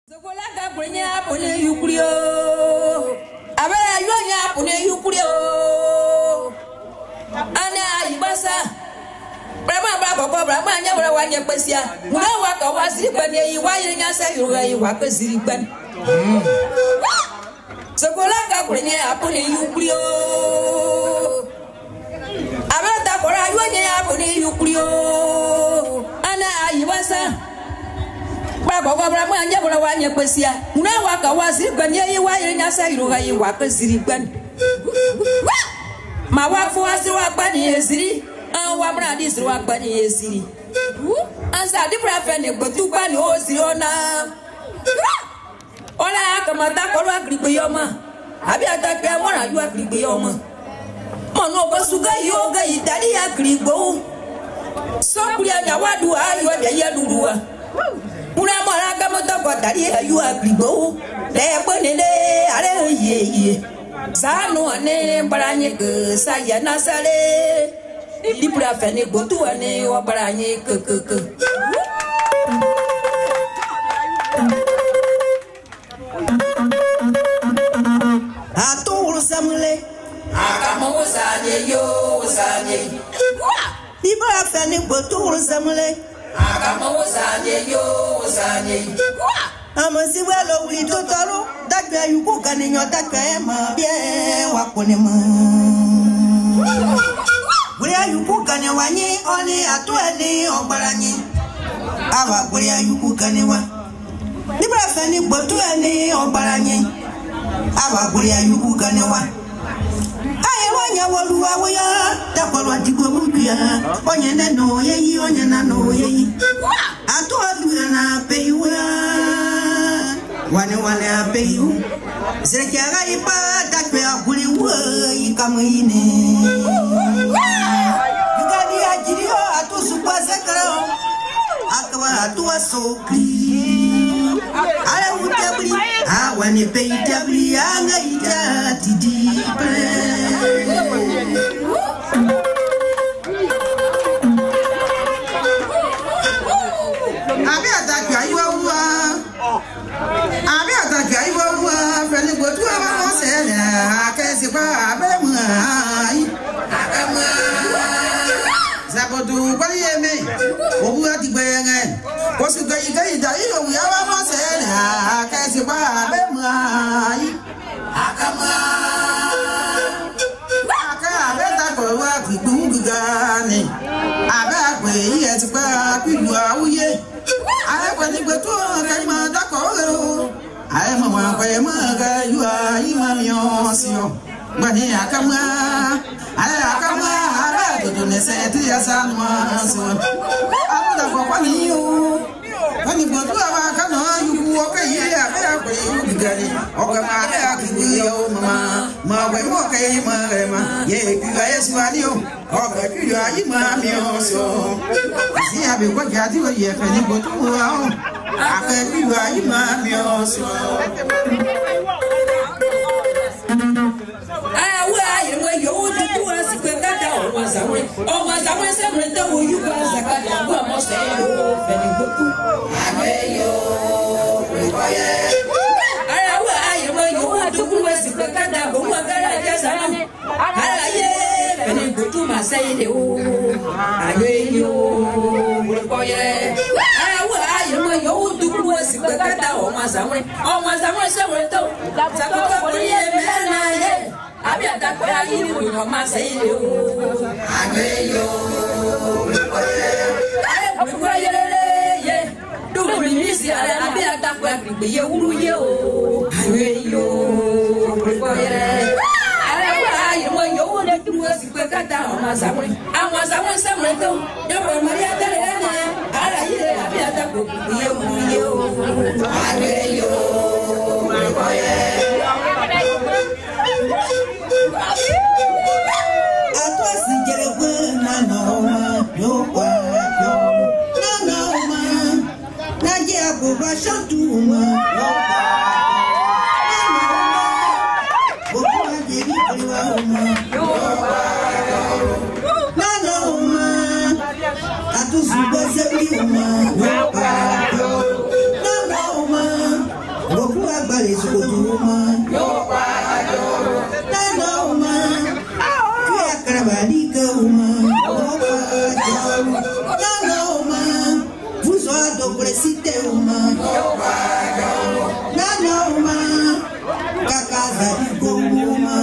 Sokolaka punya pune yukrio. Abara yonya pune yukrio. Ana ibasa. Brahma nya bra wanya pesia. Muna waka wasiri ban yi waye nya sa yuga yi waka siri ban. Sokolaka punya pune yukrio. Abara ta kora yonya pune yukrio. Ana ibasa. Brahma anya bra wanya pesia. Muna waka wasiri ban yi waye nya sa yuga yi waka siri ban. Ma wafu wasiri wakbani esiri. Wa bra di suru akbani esiri. Ansa di bra fe ne gbotu pa ni o siri ona. Ola akamata ko wa grigbe yoma. Abi atake amora yu agrigbe yoma. Mo no bo suga yo ga itali agrigbo. So kuri anya wadu ayo de ye duduwa. Muna mora ga mo to ko tali ayu agrigbo. Le bo ne le are ye. Sanu ane baranye ke saya nasale. Di pura fene botu ane wa baranye ke. Atul samle akamo usanye yo usanye. Di pura fene botu samle akamo usanye yo usanye. Amasi welo uli totoro dakwa yuko kaninyo dakwa ema bien wakone ma. Buria yuko kane wanyi oni atwani ogbaranyi. Awa buria yuko kane wa. Nibra fani botu ani ogbaranyi. Awa buria yuko kane wa. Aye wanya woluwa woya takwalwa digwe mukuya. Onye neno yeyi onye nano yeyi. Atwa na peyuwa. Wane apeyu. Sekiaga ipa takwe akuli wa ikamine. Yugani ajirio atu supasakaro. Akwa atu asokli. Ala utabli. Awane peyi tabli anga ita tidipe. Abi atakwe ayuwa uwa. Abi atake ayiwa wa feli gbotu aba mo se na akesi pa abe mu ai akama zabodu kwali yeme obu ati gbeyen ko si gayi da iyo wi aba mo se na akesi pa abe mu ai akama abe ta ko wa gbigbu gani abe agbe iye ti pa pilu awuye aye kwani gbotu ka ma da ko aye mama kwa maga yua imamio sio bani akama aye akama ara to ne seti asanwa so abuda kwa kwani yo kwani botu aba kana yuku okai ya ba kwa yugani okama ya kiyo mama ma kwa mo kai ma ye kiga yesu alio oka kiyo imamio so si abi kwa jadi wa ye kwani botu wa akakiwa imamio so Abi atakwe ayi ni mo ma se ile o agbeyo ye do mi si ale abi atakwe agbe ye wuru ye o agbeyo ayi mo yo wo de tu si pe kata o ma samwe awon samwe samwe to yo mo maria tele na ara ye abi atakwe ye wuru ye o agbeyo Atwasi jerebe na noma yo kwa yo na noma na je abuba shantuma yo kwa na noma bokuwa jebi kwa uma yo kwa na noma atusuba sebi uma yo kwa na noma balé sur le tourma. Nana uma, qui a cravali que uma. Nana uma, vous soyez donc précité uma. Nana uma, kakaza di gomuma.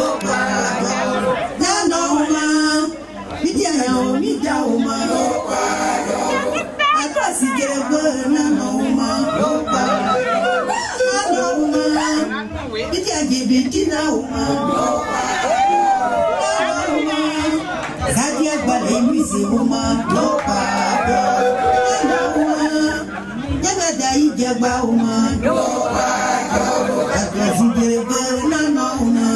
Nana uma, midia uma. Si quiere ver nana uma, nana uma, y te agibitina uma, nana uma, Zadia bale misi uma, nana uma, jaga dai jagba uma, si quiere ver nana uma,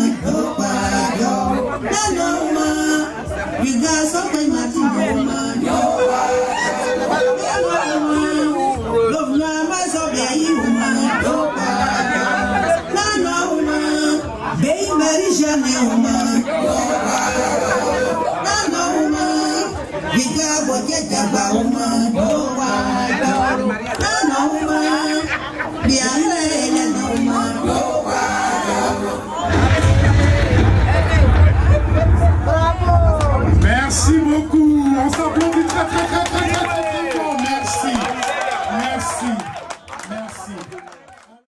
nana uma, biga sopa matino uma. Merci beaucoup, on s'applaudit très très très.